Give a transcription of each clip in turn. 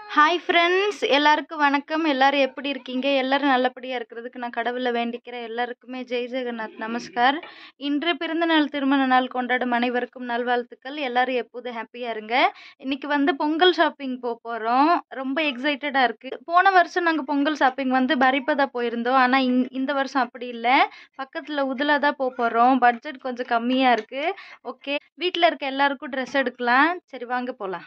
Hi friends, எல்லாருக்கும் வணக்கம். எல்லாரும் எப்படி இருக்கீங்க? எல்லாரும் நல்லபடியாக இருக்கிறதுக்கு நான் கடவுளை வேண்டிக்கிறேன். எல்லாருக்குமே ஜெய் ஜெகநாத் நமஸ்கார். இன்று பிறந்தநாள் திருமண நாள் கொண்டாடும் அனைவருக்கும் நல்வாழ்த்துக்கள். எல்லாரும் எப்போதும் ஹாப்பியாக இருங்க. இன்னைக்கு பொங்கல் ஷாப்பிங் போகிறோம். ரொம்ப எக்ஸைட்டடாக இருக்குது. போன வருஷம் நாங்கள் பொங்கல் ஷாப்பிங் பரிப்பதா போயிருந்தோம். ஆனால் இந்த வருஷம் அப்படி இல்லை. பக்கத்தில் உதில் தான் போகிறோம். பட்ஜெட் கொஞ்சம் கம்மியாக இருக்குது. ஓகே, வீட்டில் இருக்க எல்லாருக்கும் ட்ரெஸ் எடுக்கலாம். சரி, வாங்க போகலாம்.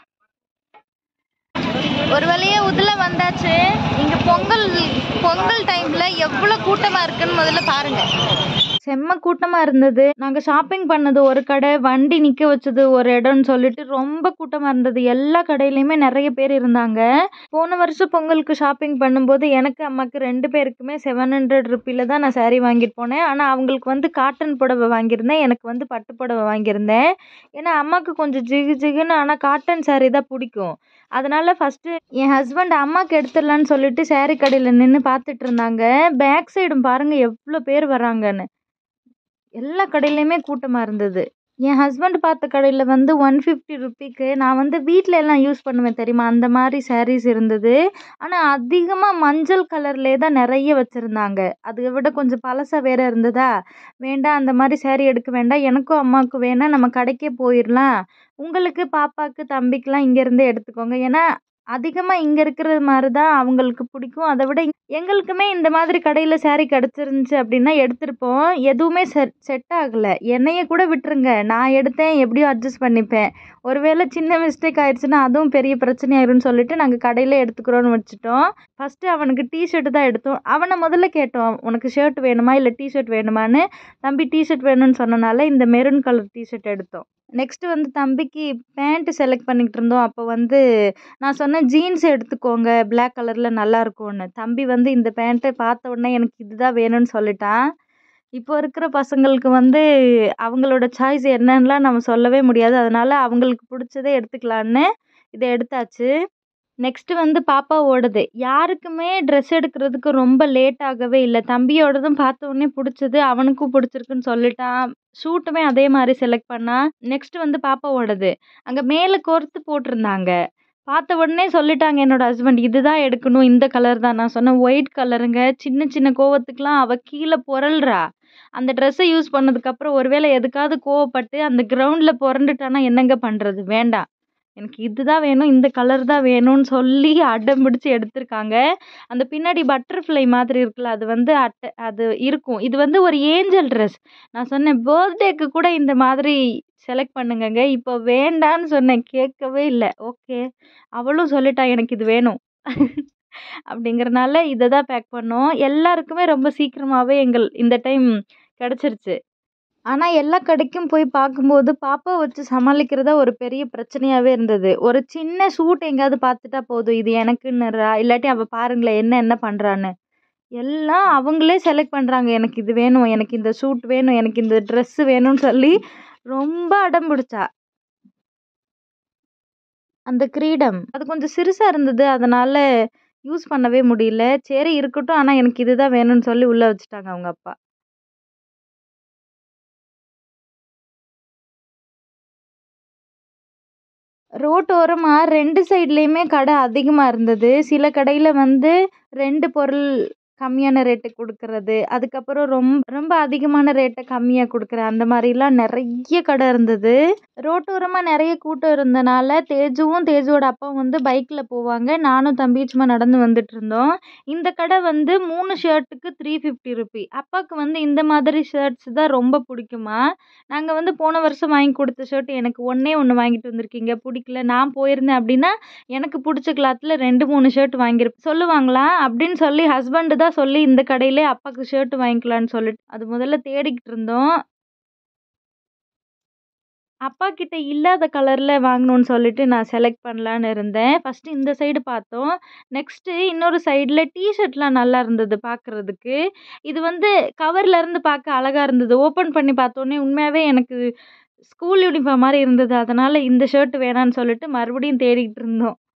ஒரு வழியே உதில வந்தாச்சு. இங்கே பொங்கல் டைமில் எவ்வளோ கூட்டமாக இருக்குன்னு முதல்ல பாருங்கள். செம்ம கூட்டமாக இருந்தது. நாங்கள் ஷாப்பிங் பண்ணது ஒரு கடை, வண்டி நிற்க வச்சது ஒரு இடம்னு சொல்லிட்டு ரொம்ப கூட்டமாக இருந்தது. எல்லா கடையிலையுமே நிறைய பேர் இருந்தாங்க. போன வருஷம் பொங்கலுக்கு ஷாப்பிங் பண்ணும்போது எனக்கு அம்மாவுக்கு 2 பேருக்குமே 700 ருப்பியில் தான் நான் சாரீ வாங்கிட்டு போனேன். ஆனால் அவங்களுக்கு காட்டன் புடவை வாங்கியிருந்தேன், எனக்கு பட்டு புடவை வாங்கியிருந்தேன். ஏன்னா அம்மாவுக்கு கொஞ்சம் ஜிகு ஜிகுன்னு ஆனால் காட்டன் சாரீ தான் பிடிக்கும். அதனால் ஃபஸ்ட்டு என் ஹஸ்பண்ட் அம்மாவுக்கு எடுத்துடலான்னு சொல்லிட்டு சாரீ கடையில் நின்று பார்த்துட்டு இருந்தாங்க. பேக் சைடும் பாருங்கள் எவ்வளோ பேர் வராங்கன்னு. எல்லா கடையிலையுமே கூட்டமாக இருந்தது. என் ஹஸ்பண்ட் பார்த்த கடையில் 150 ருப்பிக்கு நான் வீட்டில் எல்லாம் யூஸ் பண்ணுவேன் தெரியுமா, அந்த மாதிரி சாரீஸ் இருந்தது. ஆனால் அதிகமாக மஞ்சள் கலர்லேயே தான் நிறைய வச்சுருந்தாங்க. அதை விட கொஞ்சம் பழசாக வேறு இருந்ததா, வேண்டாம் அந்த மாதிரி சாரீ எடுக்க வேண்டாம், எனக்கும் அம்மாவுக்கும் வேணாம், நம்ம கடைக்கே போயிடலாம், உங்களுக்கு பாப்பாவுக்கு தம்பிக்கெலாம் இங்கேருந்தே எடுத்துக்கோங்க, ஏன்னா அதிகமாக இங்கே இருக்கிறது மாதிரி தான் அவங்களுக்கு பிடிக்கும். அதை விட எங்களுக்குமே இந்த மாதிரி கடையில் சாரீ கிடச்சிருந்துச்சி அப்படின்னா எடுத்திருப்போம். எதுவுமே செட் ஆகலை. என்னைய கூட விட்டுருங்க, நான் எடுத்தேன், எப்படியோ அட்ஜஸ்ட் பண்ணிப்பேன். ஒருவேளை சின்ன மிஸ்டேக் ஆயிடுச்சுன்னா அதுவும் பெரிய பிரச்சனை ஆயிரும்னு சொல்லிட்டு நாங்கள் கடையில் எடுத்துக்கிறோன்னு வச்சுட்டோம். ஃபஸ்ட்டு அவனுக்கு டிஷர்ட்டு தான் எடுத்தோம். அவனை முதல்ல கேட்டோம், உனக்கு ஷர்ட் வேணுமா இல்லை டிஷர்ட் வேணுமான்னு. தம்பி டிஷர்ட் வேணும்னு சொன்னனால இந்த மெரூன் கலர் டிஷர்ட் எடுத்தோம். நெக்ஸ்ட்டு தம்பிக்கு பேண்ட்டு செலக்ட் பண்ணிக்கிட்டு இருந்தோம். அப்போ நான் சொன்னேன் ஜீன்ஸ் எடுத்துக்கோங்க, பிளாக் கலரில் நல்லாயிருக்கும்னு. தம்பி இந்த பேண்ட்டை பார்த்த உடனே எனக்கு இதுதான் வேணும்னு சொல்லிட்டான். இப்போ இருக்கிற பசங்களுக்கு அவங்களோட சாய்ஸ் என்னன்னுலாம் நம்ம சொல்லவே முடியாது. அதனால் அவங்களுக்கு பிடிச்சதே எடுத்துக்கலான்னு இதை எடுத்தாச்சு. நெக்ஸ்ட்டு பாப்பாவோடது. யாருக்குமே ட்ரெஸ் எடுக்கிறதுக்கு ரொம்ப லேட் ஆகவே இல்லை. தம்பியோடதும் பார்த்த உடனே பிடிச்சது, அவனுக்கும் பிடிச்சிருக்குன்னு சொல்லிட்டான். ஷூட்டுமே அதே மாதிரி செலக்ட் பண்ணான். நெக்ஸ்ட்டு பாப்பாவோடது. அங்கே மேலே கோர்த்து போட்டிருந்தாங்க. பார்த்த உடனே சொல்லிட்டாங்க என்னோட ஹஸ்பண்ட், இதுதான் எடுக்கணும், இந்த கலர் தான். நான் சொன்னேன் ஒயிட் கலருங்க. சின்ன சின்ன கோவத்துக்கெலாம் அவள் கீழே புரள்றா. அந்த ட்ரெஸ்ஸை யூஸ் பண்ணதுக்கப்புறம் ஒருவேளை எதுக்காவது கோவப்பட்டு அந்த கிரவுண்டில் புரண்டுட்டானா என்னங்க பண்ணுறது? வேண்டாம், எனக்கு இதுதான் வேணும், இந்த கலர் தான் வேணும்னு சொல்லி அடம் பிடிச்சி எடுத்திருக்காங்க. அந்த பின்னாடி பட்டர்ஃப்ளை மாதிரி இருக்குல்ல, அது அது இருக்கும். இது ஒரு ஏஞ்சல் ட்ரெஸ். நான் சொன்னேன் பர்த்டேக்கு கூட இந்த மாதிரி செலக்ட் பண்ணுங்கங்க, இப்போ வேண்டான்னு சொன்னேன், கேட்கவே இல்லை. ஓகே, அவளும் சொல்லிட்டா எனக்கு இது வேணும் அப்படிங்கிறனால இதை தான் பேக் பண்ணோம். எல்லாருக்குமே ரொம்ப சீக்கிரமாகவே இந்த டைம் கிடச்சிருச்சு. ஆனால் எல்லா கடைக்கும் போய் பார்க்கும்போது பாப்பா வச்சு சமாளிக்கிறதா ஒரு பெரிய பிரச்சனையாகவே இருந்தது. ஒரு சின்ன சூட் எங்கேயாவது பார்த்துட்டா போதும், இது எனக்குன்னுறா, இல்லாட்டி அவள் பாருங்களேன் என்ன பண்ணுறான்னு. எல்லாம் அவங்களே செலக்ட் பண்ணுறாங்க, எனக்கு இது வேணும், எனக்கு இந்த சூட் வேணும், எனக்கு இந்த ட்ரெஸ்ஸு வேணும்னு சொல்லி ரொம்ப அடம் பிடிச்சா. அந்த கிரீடம் அது கொஞ்சம் சிறுசாக இருந்தது, அதனால் யூஸ் பண்ணவே முடியல. சரி இருக்கட்டும், ஆனால் எனக்கு இதுதான் வேணும்னு சொல்லி உள்ளே வச்சுட்டாங்க அவங்க அப்பா. ரோட்டோரமா 2 சைட்லேயுமே கடை அதிகமாக இருந்தது. சில கடையில் 2 பொருள் கம்மியான ரேட்டுக்கு கொடுக்கறது, அதுக்கப்புறம் ரொம்ப அதிகமான ரேட்டை கம்மியாக கொடுக்குற, அந்த மாதிரிலாம் நிறைய கடை இருந்தது. ரோட்டோரமாக நிறைய கூட்டம் இருந்தனால தேஜுவோட அப்பாவும் பைக்கில் போவாங்க. நானும் தம்பி சும்மா நடந்து வந்துட்டு இருந்தோம். இந்த கடை 3 ஷர்ட்டுக்கு 350 ருப்பி. அப்பாவுக்கு இந்த மாதிரி ஷர்ட்ஸ் தான் ரொம்ப பிடிக்குமா. நாங்கள் போன வருஷம் வாங்கி கொடுத்த ஷர்ட் எனக்கு ஒன்றே ஒன்று வாங்கிட்டு வந்திருக்கீங்க, பிடிக்கல. நான் போயிருந்தேன் அப்படின்னா எனக்கு பிடிச்ச கிளாத்தில் 2 3 ஷர்ட் வாங்கியிருப்பேன் சொல்லுவாங்களா அப்படின்னு சொல்லி ஹஸ்பண்டு தான் சொல்லி இந்த கடையிலே அப்பாவுக்கு ஷர்ட் வாங்கிக்கலான்னு சொல்லிட்டு அது முதல்ல தேடிக்கிட்டு இருந்தோம். அப்பா கிட்ட இல்லாத கலரில் வாங்கணும்னு சொல்லிட்டு நான் செலக்ட் பண்ணலான்னு இருந்தேன். ஃபஸ்ட்டு இந்த சைடு பார்த்தோம். நெக்ஸ்ட்டு இன்னொரு சைடில் டிஷர்ட்லாம் நல்லா இருந்தது பார்க்குறதுக்கு. இது கவர்லேருந்து பார்க்க அழகாக இருந்தது. ஓப்பன் பண்ணி பார்த்தோன்னே உண்மையாகவே எனக்கு ஸ்கூல் யூனிஃபார்ம் மாதிரி இருந்தது. அதனால் இந்த ஷர்ட் வேணான்னு சொல்லிட்டு மறுபடியும் தேடிக்கிட்டு இருந்தோம்.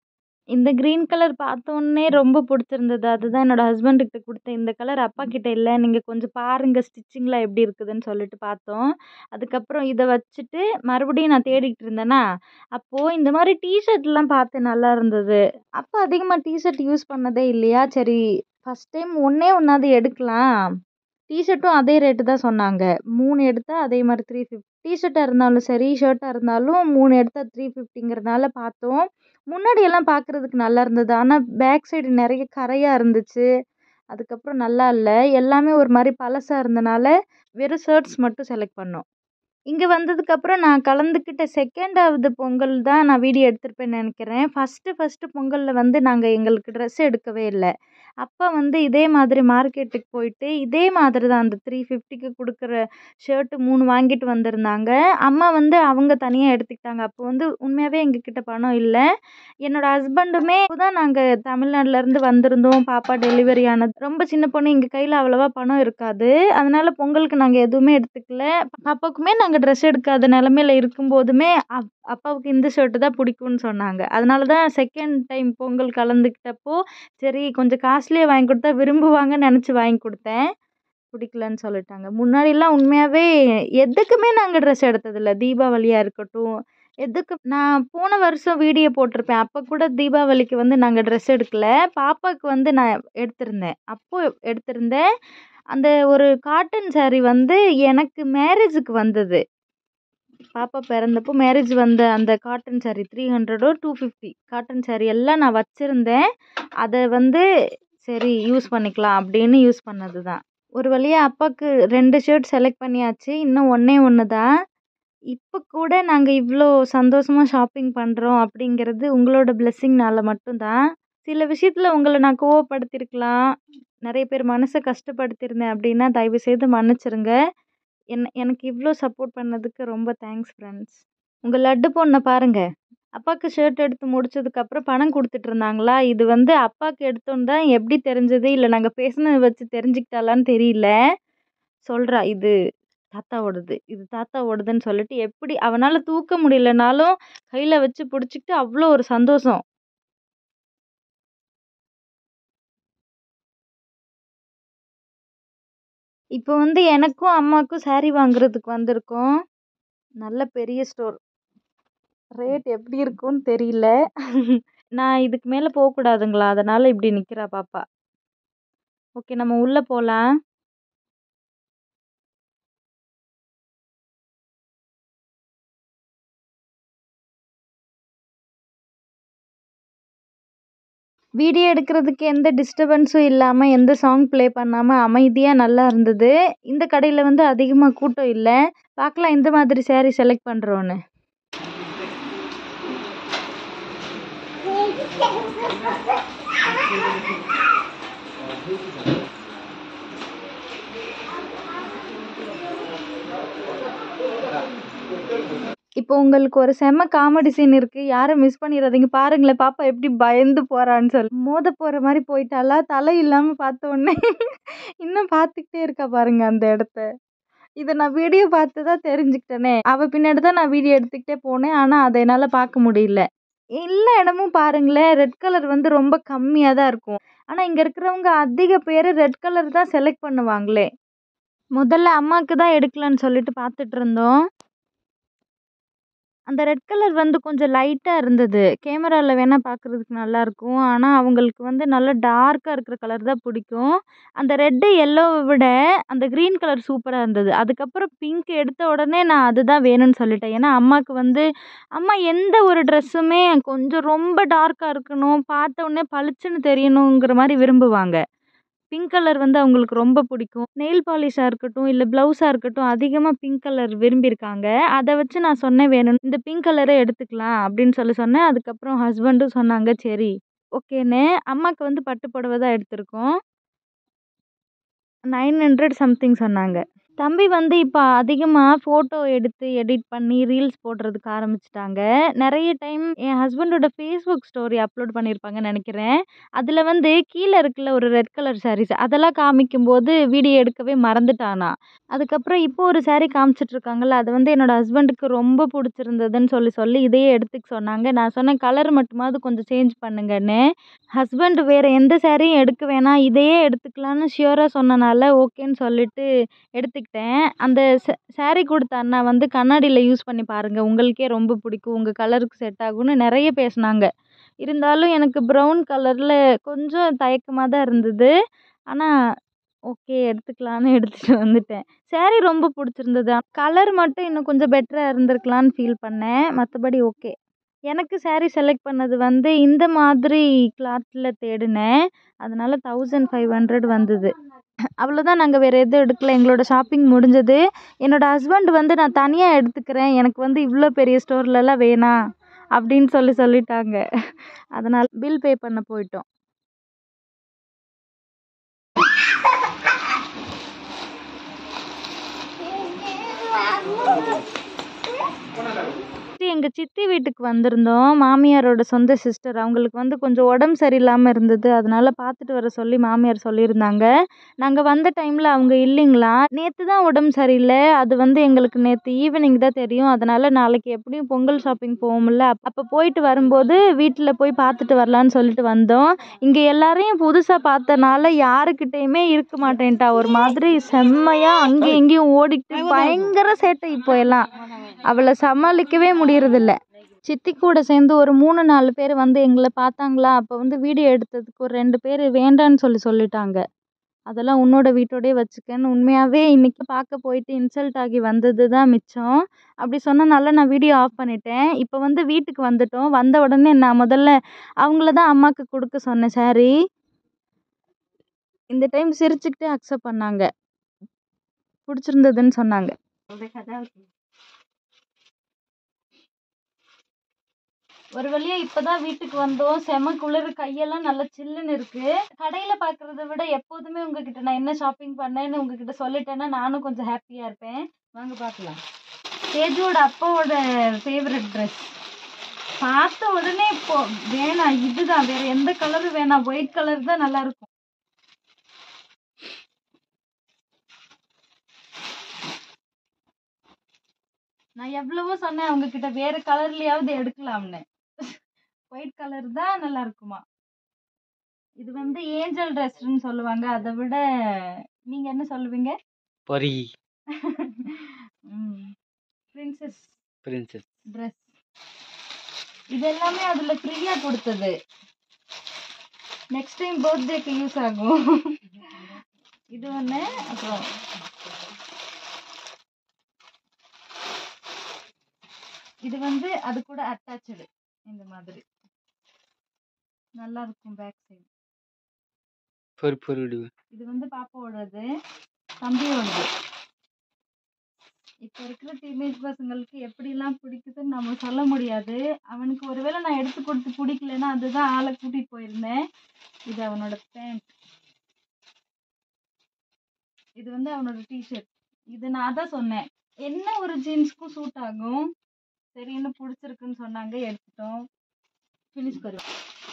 இந்த கிரீன் கலர் பார்த்தோன்னே ரொம்ப பிடிச்சிருந்தது. அதுதான் என்னோட ஹஸ்பண்ட் கிட்ட குடுத்தேன். இந்த கலர் அப்பா கிட்ட இல்ல. நீங்க கொஞ்சம் பாருங்க ஸ்டிச்சிங்லாம் எப்படி இருக்குதுன்னு சொல்லிட்டு பார்த்தோம். அதுக்கப்புறம் இத வச்சுட்டு மறுபடியும் நான் தேடிட்டு இருந்தேனா, அப்போ இந்த மாரி டீ ஷர்ட்லாம் பார்த்தேன் நல்லா இருந்தது. அப்பா அதிகமா டீ ஷர்ட் யூஸ் பண்ணதே இல்லையா, சரி ஃபர்ஸ்ட் டைம் ஒண்ணே ஒண்ணாவது எடுக்கலாம். டீ ஷர்ட்டும் அதே ரேட்டு தான் சொன்னாங்க. 3 எடுத்தா அதே மாரி 350. டீ ஷர்ட்டா இருந்தாலும் சரி, ஷர்ட்டா இருந்தாலும் 3 எடுத்தா 350ங்கிறதுனால பார்த்தோம். முன்னாடி எல்லாம் பார்க்குறதுக்கு நல்லா இருந்தது. ஆனா பேக் சைடு நெறைய கரையா இருந்துச்சு. அதுக்கப்புறம் நல்லா இல்ல. எல்லாமே ஒரு மாரி பழசா இருந்தனால, வெறும் ஷர்ட்ஸ் மட்டும் செலக்ட் பண்ணோம். இங்க வந்ததுக்கப்புறம் நான் கலந்துக்கிட்ட 2வது பொங்கல் தான் நான் வீடியோ எடுத்திருப்பேன்னு நெனைக்கிறேன். ஃபர்ஸ்ட்டு பொங்கல்ல வந்து நாங்க எங்களுக்கு ட்ரெஸ் எடுக்கவே இல்ல. அப்பா வந்து இதே மாதிரி மார்க்கெட்டுக்கு போயிட்டு, இதே மாதிரி தான் அந்த 350க்கு குடுக்குற ஷர்ட் 3 வாங்கிட்டு வந்திருந்தாங்க. அம்மா வந்து அவங்க தனியா எடுத்துக்கிட்டாங்க. அப்போ வந்து உண்மையாவே எங்ககிட்ட பணம் இல்ல. என்னோட ஹஸ்பண்டுமே அப்பதான் நாங்க தமிழ்நாடுலேருந்து வந்திருந்தோம். பாப்பா டெலிவரி ஆனது. ரொம்ப சின்ன பொண்ணு எங்க கையில அவ்வளவா பணம் இருக்காது. அதனால பொங்கலுக்கு நாங்க எதுவுமே எடுத்துக்கல. பாப்பாவுக்குமே நாங்க ட்ரெஸ் எடுக்காத நிலைமையில இருக்கும்போதுமே, அப்பாவுக்கு இந்த ஷர்ட் தான் பிடிக்கும்னு சொன்னாங்க. அதனால தான் செகண்ட் டைம் பொங்கல் கலந்துக்கிட்டப்போ, சரி கொஞ்சம் காஸ்ட்லியா வாங்கி குடுத்தா விரும்புவாங்கன்னு நெனச்சு வாங்கி குடுத்தேன். பிடிக்கலன்னு சொல்லிட்டாங்க. முன்னாடிலாம் உண்மையாவே எதுக்குமே நாங்க ட்ரெஸ் எடுத்ததில்ல. தீபாவளியா இருக்கட்டும், எதுக்கு நான் போன வருஷம் வீடியோ போட்டிருப்பேன். அப்ப கூட தீபாவளிக்கு வந்து நாங்க ட்ரெஸ் எடுக்கல. பாப்பாக்கு வந்து நான் எடுத்திருந்தேன். அப்போ எடுத்திருந்தேன். அந்த ஒரு காட்டன் சாரி வந்து எனக்கு மேரேஜுக்கு வந்தது. பாப்பா பிறந்தப்போ மேரேஜ் வந்த அந்த காட்டன் சாரி 300ஓ 250 காட்டன் சாரி எல்லாம் நான் வச்சிருந்தேன். அத வந்து சரி யூஸ் பண்ணிக்கலாம் அப்படின்னு யூஸ் பண்ணது தான். ஒரு வழியா அப்பாக்கு 2 ஷர்ட் செலக்ட் பண்ணியாச்சு. இன்னும் ஒண்ணே ஒண்ணு தான். இப்ப கூட நாங்க இவ்ளோ சந்தோஷமா ஷாப்பிங் பண்றோம் அப்படிங்கிறது உங்களோட பிளெஸ்ஸிங்னால மட்டும் தான். சில விஷயத்துல உங்கள நான் கோவப்படுத்தியிருக்கலாம். நெறைய பேர் மனச கஷ்டப்படுத்தியிருந்தேன் அப்படின்னா, தயவு செய்து மன்னிச்சிருங்க. எனக்கு இவ்ளோ சப்போர்ட் பண்ணதுக்கு ரொம்ப தேங்க்ஸ் ஃப்ரெண்ட்ஸ். உங்க லட்டு பொண்ண பாருங்க. அப்பாக்கு ஷர்ட் எடுத்து முடிச்சதுக்கப்புறம் பணம் குடுத்துட்டுருந்தாங்களா, இது வந்து அப்பாக்கு எடுத்தோன்னு தான் எப்படி தெரிஞ்சது, இல்ல நாங்க பேசுனத வச்சு தெரிஞ்சுக்கிட்டாளான்னு தெரியல. சொல்றா, "இது தாத்தாவோடது. இது தாத்தாவோடதுன்னு" சொல்லிட்டு எப்படி அவனால தூக்க முடியலனாலும் கையில வச்சு புடிச்சுக்கிட்டு அவ்ளோ ஒரு சந்தோஷம். இப்போ வந்து எனக்கும் அம்மாக்கும் சாரி வாங்குறதுக்கு வந்திருக்கோம். நல்ல பெரிய ஸ்டோர். ரேட் எப்படி இருக்கும்னு தெரியல. நான் இதுக்கு மேல போக்கூடாதுங்களா, அதனால இப்படி நிக்கிறா பாப்பா. ஓகே நம்ம உள்ள போலாம். வீடியோ எடுக்கிறதுக்கு எந்த டிஸ்டர்பன்ஸும் இல்லாம, எந்த சாங் ப்ளே பண்ணாம அமைதியா நல்லா இருந்தது. இந்த கடையில வந்து அதிகமா கூட்டம் இல்ல. பார்க்கலாம் எந்த மாதிரி சாரி செலக்ட் பண்றோன்னு. இப்போ உங்களுக்கு ஒரு செம்ம காமெடி சீன் இருக்கு. யாரும் மிஸ் பண்ணிறாதீங்க. பாருங்களேன் பாப்பா எப்படி பயந்து போறான்னு சொல்லி. மோத போற மாரி போயிட்டாளா, தலை இல்லாம பார்த்த உடனே இன்னும் பார்த்துக்கிட்டே இருக்கா பாருங்க அந்த இடத்த. இத நான் வீடியோ பார்த்து தான் தெரிஞ்சுக்கிட்டேனே. அவ பின்னாடி தான் நான் வீடியோ எடுத்துக்கிட்டே போனேன். ஆனா அத என்னால பார்க்க முடியல. எல்லா இடமும் பாருங்களேன், ரெட் கலர் வந்து ரொம்ப கம்மியா தான் இருக்கும். ஆனா இங்க இருக்கிறவங்க அதிக பேரு ரெட் கலர் தான் செலக்ட் பண்ணுவாங்களே. முதல்ல அம்மாக்கு தான் எடுக்கலான்னு சொல்லிட்டு பார்த்துட்டு இருந்தோம். அந்த ரெட் கலர் வந்து கொஞ்சம் லைட்டா இருந்தது. கேமரால வேணா பார்க்குறதுக்கு நல்லாயிருக்கும். ஆனா, அவங்களுக்கு வந்து நல்லா டார்க்கா இருக்கிற கலர் தான் பிடிக்கும். அந்த ரெட்டு, எல்லோவ விட அந்த கிரீன் கலர் சூப்பரா இருந்தது. அதுக்கப்புறம் பிங்க் எடுத்த உடனே நான் அதுதான் வேணும்னு சொல்லிட்டேன். ஏன்னா, அம்மாக்கு வந்து அம்மா எந்த ஒரு ட்ரெஸ்ஸுமே கொஞ்சம் ரொம்ப டார்க்கா இருக்கணும், பார்த்த உடனே பளிச்சுன்னு தெரியணுங்கிற மாரி விரும்புவாங்க. பிங்க் கலர் வந்து அவங்களுக்கு ரொம்ப பிடிக்கும். நெயில் பாலிஷா இருக்கட்டும், இல்ல ப்ளவுஸா இருக்கட்டும், அதிகமா பிங்க் கலர் விரும்பியிருக்காங்க. அத வச்சு நான் சொன்னேன் வேணும் இந்த பிங்க் கலரே எடுத்துக்கலாம் அப்படின்னு சொன்னேன். அதுக்கப்புறம் ஹஸ்பண்டும் சொன்னாங்க சரி, ஓகேன்னு. அம்மாக்கு வந்து பட்டு புடவ தான் எடுத்திருக்கோம். 900 சம்திங் சொன்னாங்க. தம்பி வந்து இப்போ அதிகமாக ஃபோட்டோ எடுத்து எடிட் பண்ணி ரீல்ஸ் போடுறதுக்கு ஆரம்பிச்சிட்டாங்க. நிறைய டைம் என் ஹஸ்பண்டோட ஃபேஸ்புக் ஸ்டோரி அப்லோட் பண்ணியிருப்பாங்கன்னு நினைக்கிறேன். அதில் வந்து கீழே இருக்குல்ல ஒரு ரெட் கலர் சாரீஸ் அதெல்லாம் காமிக்கும்போது வீடியோ எடுக்கவே மறந்துட்டானா. அதுக்கப்புறம் இப்போ ஒரு சாரீ காமிச்சிட்டு இருக்காங்கல்ல அது வந்து என்னோட ஹஸ்பண்டுக்கு ரொம்ப பிடிச்சிருந்ததுன்னு சொல்லி சொல்லி இதையே எடுத்துக்க சொன்னாங்க. நான் சொன்னேன் கலர் மட்டுமாவது கொஞ்சம் சேஞ்ச் பண்ணுங்கன்னு. ஹஸ்பண்ட் வேறு எந்த சாரியும் எடுக்க வேணாம் இதையே எடுத்துக்கலான்னு ஷியோராக சொன்னனால ஓகேன்னு சொல்லிட்டு எடுத்துக்கிட்டேன். அந்த சாரீ கொடுத்த அண்ணா வந்து கண்ணாடியில் யூஸ் பண்ணி பாருங்கள் உங்களுக்கே ரொம்ப பிடிக்கும் உங்கள் கலருக்கு செட் ஆகும்னு நிறைய பேசினாங்க. இருந்தாலும் எனக்கு ப்ரௌன் கலரில் கொஞ்சம் தயக்கமாக தான் இருந்தது. ஆனால் ஓகே எடுத்துக்கலான்னு எடுத்துகிட்டு வந்துட்டேன். சாரீ ரொம்ப பிடிச்சிருந்தது. கலர் மட்டும் இன்னும் கொஞ்சம் பெட்டராக இருந்திருக்கலான்னு ஃபீல் பண்ணேன். மற்றபடி ஓகே. எனக்கு சாரீ செலக்ட் பண்ணது வந்து இந்த மாதிரி கிளாத்தில் தேடினேன். அதனால 1500 வந்தது. அவ்வளோதான். நாங்கள் வேறு எதுவும் எடுக்கல. எங்களோட ஷாப்பிங் முடிஞ்சது. என்னோட ஹஸ்பண்ட் வந்து நான் தனியாக எடுத்துக்கிறேன் எனக்கு வந்து இவ்வளோ பெரிய ஸ்டோர்லலாம் வேணாம் அப்படின்னு சொல்லிட்டாங்க. அதனால் பில் பே பண்ண போயிட்டோம். எங்கள் சித்தி வீட்டுக்கு வந்திருந்தோம். மாமியாரோட சொந்த சிஸ்டர் அவங்களுக்கு வந்து கொஞ்சம் உடம்பு சரியில்லாமல் இருந்தது. அதனால் பார்த்துட்டு வர சொல்லி மாமியார் சொல்லியிருந்தாங்க. நாங்கள் வந்த டைமில் அவங்க இல்லைங்களா. நேற்று தான் உடம்பு சரியில்லை. அது வந்து எங்களுக்கு நேற்று ஈவினிங் தான் தெரியும். அதனால் நாளைக்கு எப்படியும் பொங்கல் ஷாப்பிங் போவோம்ல அப்போ போயிட்டு வரும்போது வீட்டில் போய் பார்த்துட்டு வரலான்னு சொல்லிட்டு வந்தோம். இங்கே எல்லாரையும் புதுசாக பார்த்தனால யாருக்கிட்டேயுமே இருக்க மாட்டேன்ட்டா. ஒரு மாதிரி செம்மையாக அங்கேயும் இங்கேயும் ஓடிட்டு பயங்கர சேட்டை. இப்போ எல்லாம் அவளை சமாளிக்கவே முடியறதில்ல. சித்தி கூட சேர்ந்து ஒரு 3-4 பேர் வந்து எங்களை பார்த்தாங்களா. அப்போ வந்து வீடியோ எடுத்ததுக்கு ஒரு 2 பேர் வேண்டான்னு சொல்லிட்டாங்க. அதெல்லாம் உன்னோட வீட்டோடயே வச்சுக்கன்னு. உண்மையாகவே இன்றைக்கி பார்க்க போயிட்டு இன்சல்ட் ஆகி வந்தது தான் மிச்சம். அப்படி சொன்னனால நான் வீடியோ ஆஃப் பண்ணிட்டேன். இப்போ வந்து வீட்டுக்கு வந்துட்டோம். வந்த உடனே நான் முதல்ல அவங்கள தான் அம்மாவுக்கு கொடுக்க சொன்னேன் சாரி. இந்த டைம் சிரிச்சுக்கிட்டே அக்செப்ட் பண்ணாங்க. பிடிச்சிருந்ததுன்னு சொன்னாங்க. ஒரு வழியா இப்பதான் வீட்டுக்கு வந்தோம். செம குளிர். கையெல்லாம் நல்லா சில்லுன்னு இருக்கு. கடையில பாக்குறத விட எப்போதுமே உங்ககிட்ட நான் என்ன ஷாப்பிங் பண்ணேன்னு உங்ககிட்ட சொல்லிட்டேன்னா நானும் கொஞ்சம் ஹாப்பியா இருப்பேன். வாங்க பார்க்கலாம். தேஜுவோட அப்பாவோட ஃபேவரட் ட்ரெஸ். பார்த்த உடனே இப்போ வேணாம் இதுதான், வேற எந்த கலரும் வேணாம், ஒயிட் கலர் தான் நல்லா இருக்கும். நான் எவ்வளவோ சொன்னேன் அவங்க கிட்ட வேற கலர்லயாவது எடுக்கலாம்னு. ஒயிட் கலர் தான் நல்லா இருக்குமா. இது வந்து ஏஞ்சல் ட்ரெஸ்ன்னு சொல்லுவாங்க. அதை விட நீங்க என்ன சொல்லுவீங்க? பரி. Princess princess dress. இது எல்லாமே அதுல ஃப்ரீயா கொடுத்தது. நெக்ஸ்ட் டைம் பர்த்டேக்கு யூஸ் ஆகும். இது ஒன்று. அப்புறம் இது வந்து அது கூட அட்டாச்சு. இந்த மாதிரி நல்லா இருக்கும். பேக் சைடு இது வந்து பாப்பாவோடது, தம்பியோடது. இப்போ இருக்கிற டீனேஜ் பசங்களுக்கு எப்படிலாம் பிடிக்குதுன்னு நம்ம சொல்ல முடியாது. அவனுக்கு ஒருவேளை நான் எடுத்து கொடுத்து பிடிக்கலன்னா அதுதான் ஆளை கூட்டிகிட்டு போயிருந்தேன். இது அவனோட பேண்ட். இது வந்து அவனோட டிஷர்ட். இது நான் தான் சொன்னேன் என்ன ஒரு ஜீன்ஸ்க்கும் சூட் ஆகும். சரின்னு பிடிச்சிருக்குன்னு சொன்னாங்க, எடுத்துட்டோம். ஃபினிஷ் கரு.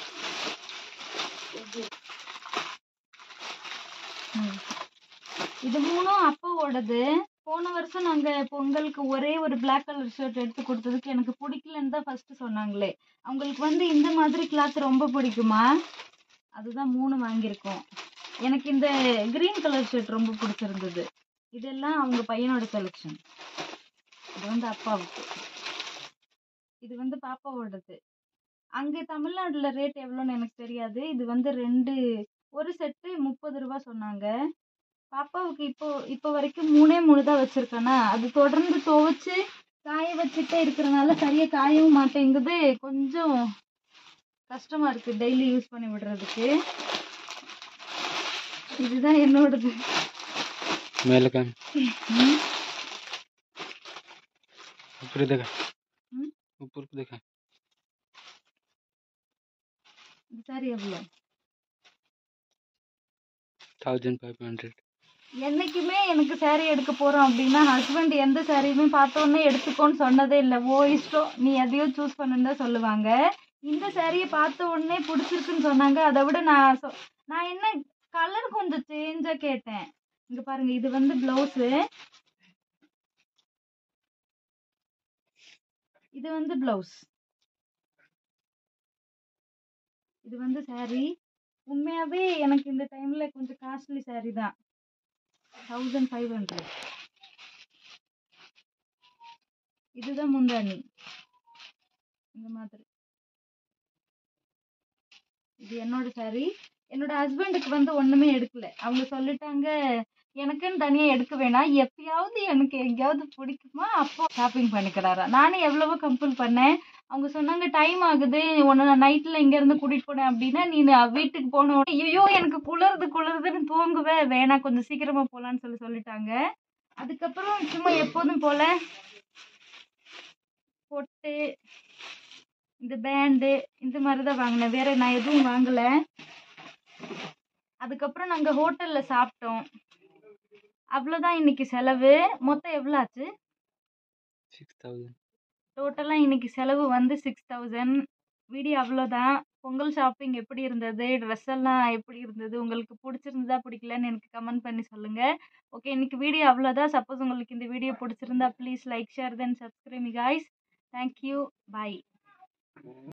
இது மூணும் அப்பாவோடது. போன வருஷம் நாங்கள் பொங்கலுக்கு ஒரே ஒரு பிளாக் கலர் ஷர்ட் எடுத்து கொடுத்ததுக்கு எனக்கு பிடிக்கலன்னு தான் ஃபஸ்ட்டு சொன்னாங்களே. அவங்களுக்கு வந்து இந்த மாதிரி கிளாத் ரொம்ப பிடிக்குமா, அதுதான் 3 வாங்கியிருக்கோம். எனக்கு இந்த க்ரீன் கலர் ஷர்ட் ரொம்ப பிடிச்சிருந்தது. இதெல்லாம் அவங்க பையனோட செலெக்ஷன். இது வந்து அப்பாவுக்கு. இது வந்து பாப்பாவோடது. அங்கே தமிழ்நாட்டில் ரேட் எவ்வளோன்னு எனக்கு தெரியாது. இது வந்து 2 ஒரு செட்டு 30 ரூபா சொன்னாங்க. பாப்பாவுக்கு இப்போ வரைக்கும் 3 தான் வச்சுருக்கேனா. அது தொடர்ந்து துவைச்சி காய வச்சுட்டே இருக்கிறனால சரியாக காயவும் மாட்டேங்குது. கொஞ்சம் கஷ்டமாக இருக்குது டெய்லி யூஸ் பண்ணி விடுறதுக்கு. இதுதான் என்னோடது. சாரி எவ்வளோ? 1500. என்னைக்குமே எனக்கு saree எடுக்க போறோம் அப்படின்னா ஹஸ்பண்ட் எந்த சாரியுமே பார்த்த உடனே எடுத்துக்கோன்னு சொன்னதே இல்லை. ஓ இஷ்டம், நீ எதையோ சூஸ் பண்ணுன்னு தான் சொல்லுவாங்க. இந்த சாரியை பார்த்த உடனே பிடிச்சிருக்குன்னு சொன்னாங்க. அதை விட நான் என்ன கலர் கொஞ்சம் சேஞ்சா கேட்டேன். இங்க பாருங்க, இது வந்து பிளவுஸு, இது வந்து பிளவுஸ், இது வந்து saree. உண்மையாவே எனக்கு இந்த டைம்ல கொஞ்சம் காஸ்ட்லி saree தான். 1500. இதுதான் முந்தானி, இந்த மாதிரி. இது என்னோட saree. என்னோட ஹஸ்பண்டுக்கு வந்து ஒண்ணுமே எடுக்கல. அவங்க சொல்லிட்டாங்க, எனக்குன்னு தனியா எடுக்க வேணாம், எப்பயாவது எனக்கு எங்கேயாவது பிடிக்குமா அப்போ ஷாப்பிங் பண்ணிக்கிறாரா. நானும் எவ்வளவோ கம்பல் பண்ணேன். அவங்க சொன்னாங்க டைம் ஆகுது, உன்னை நான் நைட்ல இங்க இருந்து கூட்டிட்டு போனேன் அப்படின்னா நீ வீட்டுக்கு போன உடனே ஐயோ எனக்கு குளிருதுன்னு தூங்குவேன், வேணா கொஞ்சம் சீக்கிரமா போலான்னு சொல்லிட்டாங்க. அதுக்கப்புறம் சும்மா எப்போதும் போல பொட்டு, இந்த பேண்டு, இந்த மாதிரிதான் வாங்கினேன். வேற நான் எதுவும் வாங்கல. அதுக்கப்புறம் நாங்க ஹோட்டல்ல சாப்பிட்டோம். அவ்வளவுதான் இன்னைக்கு செலவு. மொத்தம் எவ்வளவு ஆச்சு? 6000. டோட்டலா இன்னைக்கு செலவு வந்து 6000. வீடியோ அவ்வளோதான். பொங்கல் ஷாப்பிங் எப்படி இருந்தது, ட்ரெஸ் எல்லாம் எப்படி இருந்தது, உங்களுக்கு பிடிச்சிருந்ததா பிடிக்கலன்னு எனக்கு கமெண்ட் பண்ணி சொல்லுங்க. ஓகே, இன்னைக்கு வீடியோ அவ்வளோதான். சப்போஸ் உங்களுக்கு இந்த வீடியோ பிடிச்சிருந்தா please like, share, then subscribe me guys. Thank you, bye.